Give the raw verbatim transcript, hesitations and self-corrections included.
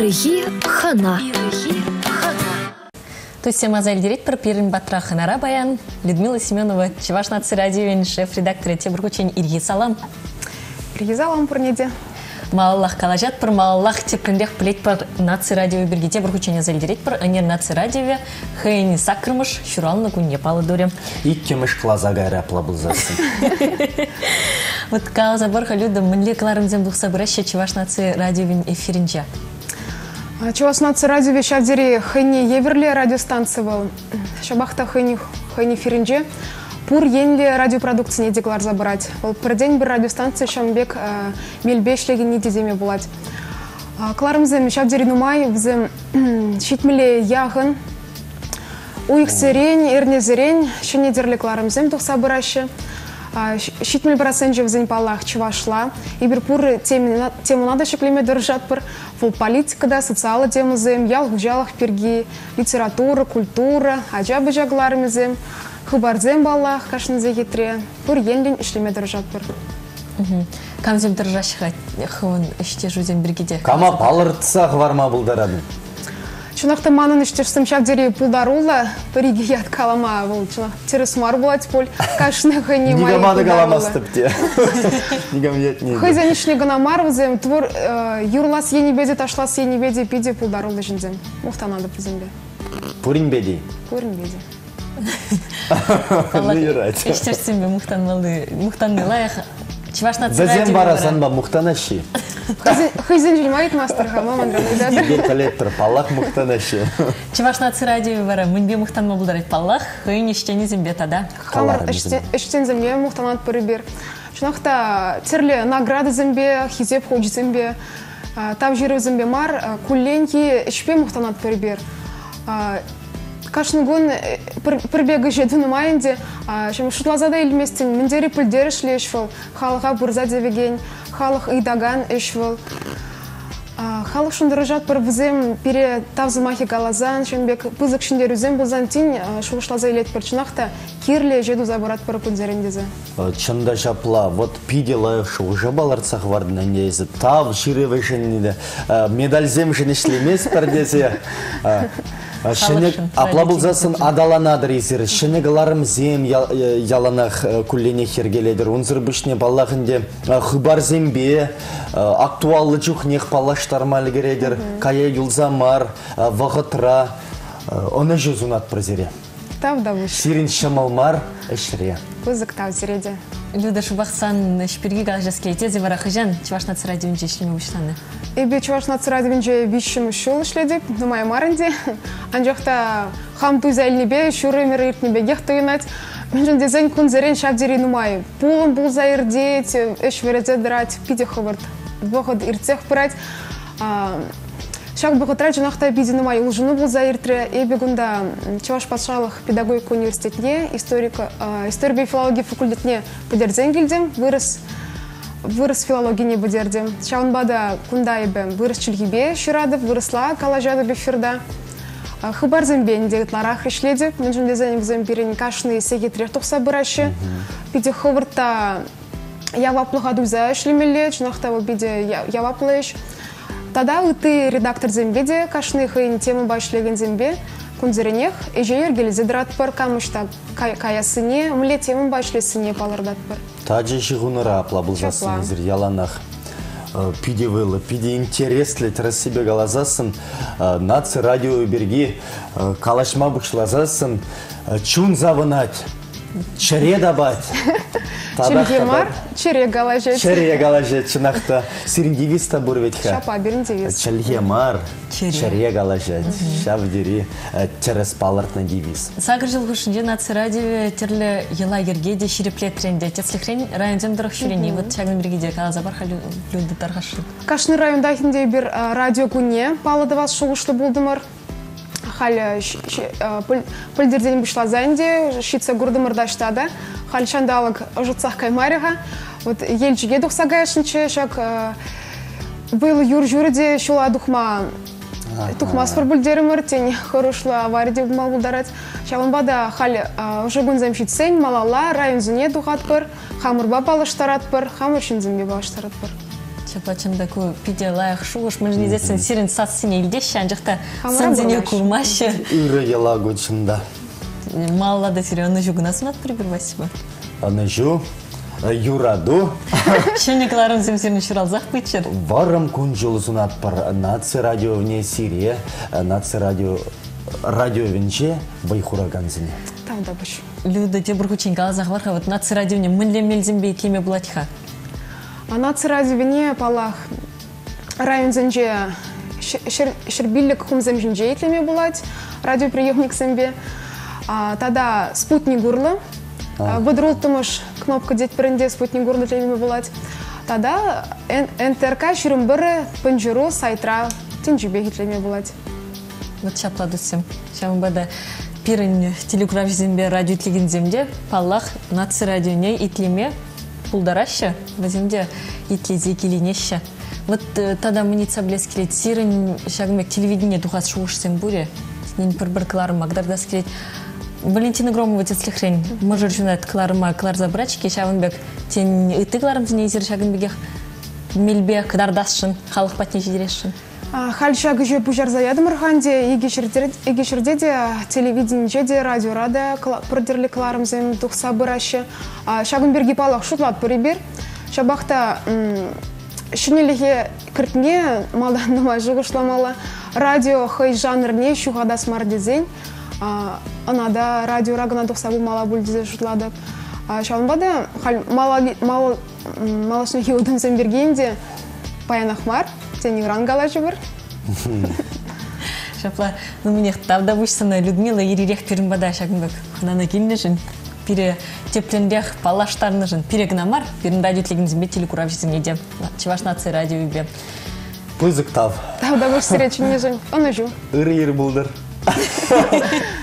Ирыхи хана. То есть мазаль директор Пирин Батраханара Баян, Людмила Семенова, Чуваш нации радио, шеф-редактор Тебргучень Ирги Салам. Ирги Салам пурнеде. Малаллах калажат пар малаллах тепрендех плеть пар нации радио Берги Тебргучень азаль директор, анер нации радио, хайни сакрымыш, шурална кунье палы дурем. И кемыш клазага ряпла был засын. Вот калаза барха людям, мэнле кларым земдух собраща Чуваш нации радио эфиринча. Чуваш нации радио вещадери хайни еверле радиостанция был. Шабахта хайни хайни эфиринче. Пур енле радиопродукции не деклар забрать. Ол бір день бір радиостанция шамбек мельбешлеген не деземе булать. Кларымзем шабдери нумай взем шитмеле яғын. Уйық зерень, эрне зерень, шене дерле кларымзем тух собраща. Шитмель процентже взен палах чувашла. И бір пур тему надо шеклеме держат пыр. Фул политика да, социалы темызем, ялг жалах перги, литература, культура, аджабы жагларымзем. Хубардзем баллах, кашны зегетре, пур енлин ишлеме держат пыр. Камзем держащиха, хвон иште жузем бергеде. Кама палыртсақ варма бұлдарады? Чунақта манын іштешсім шабдері пулдарула, піриге яд калама бұл. Чунақ терес мар булать поль, кашны хыни май пулдарула. Нигамады каламастып те. Нигам ет нейді. Хызен ишне гына мар взем, твор юрлас ени беде, ташлас ени беде, пиде пулдарула жінзем. Мухтанады пізембе. Пурин беди? Пурин беде. Иштерсем бе мухтан малды, мухтан милаях. Чуваш нации радио. Зазем барасан ба мухтанаши. Хызен жильмайт мастерха, маман ранайдады. Гер коллектор, паллах мухтанаши. Чуваш нации радио бара, мынбе мухтан мабулдарайт паллах, хыйн иштени зембе тада. Хамар иштен зембе мухтанат пырыбер. Чунақта терле награды зембе, хизеп ходжи зембе, тав жиры зембе мар, кулленки ишпе мухтанат пырыбер. Кашны гон пірбегі жедуны майынде, шутлазада елместен міндері пілдері шлешвіл, халыға бұрза девеген, халық идаган ешвіл. Халық шындыры жат бір візем пере тавзымахи галазан, шынбек пызық шындер үзем бұлзан тин шулышлаза елет бір чынақта керле жеду забырат бір пүндеріндезі. Чында жапла, вот пиделайық шоу жабаларцақ вардын әндейізі, тав жиры вешенінде, медаль зем жынешлемес пірдесе. Шынек аплабылзасын адаланадыр есір. Шынегаларым зем яланақ күллене хергеледір. Унзыр бүшне баллағынде хыбар зембе, актуалы жүхнех палаштармалы кередір. Кая юлзамар, вағытра. Оны жүзунат прозере. Тав да выш. Сирин шамалмар әшіре. Пызық тав зереде. Люда шубақсан шперги галажаске тезе вара хыжан, Чуваш нации радио ишлеме вышланы. Эбе Чуваш нации радио вишшим шул ишледік, нумай марынде. Анжақта хам туйза әлнебе, шуры мері иртнебе гех туйнат. Мен дезен күн зерен шабдері нумай. Пулын бұлза ирдет, эш верезе драть, пиде хывырт. Бұғыд иртсех пырать. Шак бұғытрать жынақта пиде нумай ұлжыны бұлза иртре. Эбе гунда Чуваш патшалық педагогика университетіне, история филология факультетіне подерзен келдем, вырыс Вырыс филология бедердем. Шаунбада кундаебе вырыс чилгибе ширадов, вырысла калажады бефирда. Хыбар зембе недегітларах ишледіп, мен жүнде зәнебізем берен кашны сегетрер тұқса бұрашы. Биде хывырта яваплыға дуза ишлемелі, чынақта ол биде яваплы иш. Тада ұты редактор зембеде кашны хыйын темы башлеген зембе, күнзеренех, эже ергелізе дыратпыр, камышта каясыне, мүле темы башлесыне палырдатпыр. Таджи жығыныра аплабылзасын зір яланақ. Пиде вылы, пиде интереслі тірі себе галазасын, нации радио берги, калашма бұшлазасын, чун завынать, чыре дабать. Чырге мар, чыре галажет. Чыре галажет, чынақта. Сирин девиз табур ветха. Шапа, берін девиз. Чылге мар, чыре галажет. Шавдери, терес палартна девиз. Сагыр жыл ғышынде нации радио терлі ела ергеде ширеплет тренде. Тецлихрен районден дұрық шүрені. Вот чагын біргеде қалаза бар қалы лүнді тарғашыл. Кашны районда хінде бір радио күнне палады вас шуғышлы болдымыр. Халі пөлдерден бұшла зайынде, шитса ғұрдымыр даштады. Халі шандалық ұжытсақ каймариға. Вот ел жүге дұқсаға ешінші, шак был юр жүрде шула дұқма тухмас бір бүлдерімір, тен хорошлы авария бұл бұлдарат. Шаванбада халі ұжы күнзем шитсен, малала, район зіне дұғат бір, хамырба балыштарат бір, хамыр шынзімге балыштарат бір. Шапачында ку пиде лайық шуғыш, мұнжын езесін сирен сатсыне илдеші, анжықта сынзене курмашы. Үрі ела көтшінда. Маллада сире, оны жүгінасың ат бір-бір басыба? Оны жу, юраду. Шенекларым земсерін шыралзақ бітшір? Варым күн жолысын атпар наци радио вне сирия, наци радио радио венче байхураганзіне. Там да бұш. Люда те бір күчен қалазақ барха, вот наци радио вне мүнлем мелзімбе кеме бұлатыха? Наци радио вне палақ район зенже шербиллік хумзем жінже етлеме бұлат, радиоприемник сэмбе. Тада спутник гурлы. Выдрул тумыш кнопка дет бірінде спутник гурлы етлеме бұлат. Тада эн тэ эр ка шүрім бірі пынжыру сайтра тенжібе етлеме бұлат. Вот шапладу сем. Шамын бада пирін телекурав зембе радио етлеген земде палақ наци радио не етлеме пулдарашы, воземде етлезе келенеші. Вот тада мұница білес келет, сирін шағымек телевидение дұғас шуғышсен бұре. Нен бір-бір кларыма қдардас келет. Валентина Громова тетслі хрен. Можыр жунат кларыма клар забрачки, шағынбек тен үті кларым тіне езір шағынбегех мелбе қдардасшын, халық патне жедерешшін. Хал шағы жөп бұжар заядым ұрғанде, егешірде де телевидение де радиорада пұрдерлі кларым зем тұқса бұрашы. Шағынберге палық шутлат бұребер. Шабақта шынеліге кіртіне малданыма жұғышламалы. Радио хай жанрне шуғадас мардезен. Анада радио рагына тұқса бұл мала бүлдезе жұтладық. Шағынбада малашны хеудің зембергенде паянақ мар. Тені рангала жібір. Шапла, ну мне тавда вышсана Людмила еререк перімбада шағынбек. Ханана келіне жын. Пире теплендех палаштарны жын. Пире гнамар, пирін радио тлеген зембе телекурав жезіне де. Чеваш наци радио бе. Пызык тав. Тавда вышсы речіне жын. Оны жу. Үрі ер бұлдыр.